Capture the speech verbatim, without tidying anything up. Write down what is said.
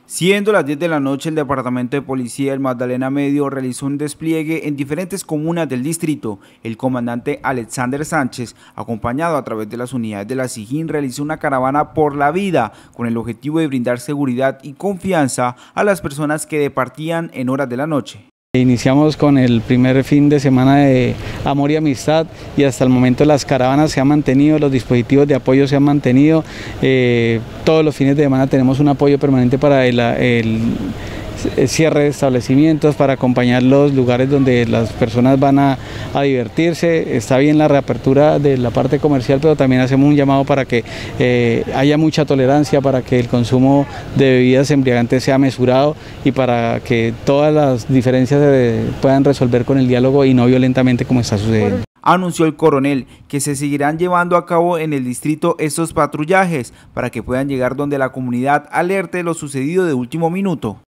Siendo las diez de la noche, el Departamento de Policía del Magdalena Medio realizó un despliegue en diferentes comunas del distrito. El comandante Alexander Sánchez, acompañado a través de las unidades de la SIJIN, realizó una caravana por la vida con el objetivo de brindar seguridad y confianza a las personas que departían en horas de la noche. Iniciamos con el primer fin de semana de amor y amistad y hasta el momento las caravanas se han mantenido, los dispositivos de apoyo se han mantenido, eh, todos los fines de semana tenemos un apoyo permanente para el, el cierre de establecimientos, para acompañar los lugares donde las personas van a, a divertirse. Está bien la reapertura de la parte comercial, pero también hacemos un llamado para que eh, haya mucha tolerancia, para que el consumo de bebidas embriagantes sea mesurado y para que todas las diferencias se puedan resolver con el diálogo y no violentamente como está sucediendo. Anunció el coronel que se seguirán llevando a cabo en el distrito estos patrullajes para que puedan llegar donde la comunidad alerte lo sucedido de último minuto.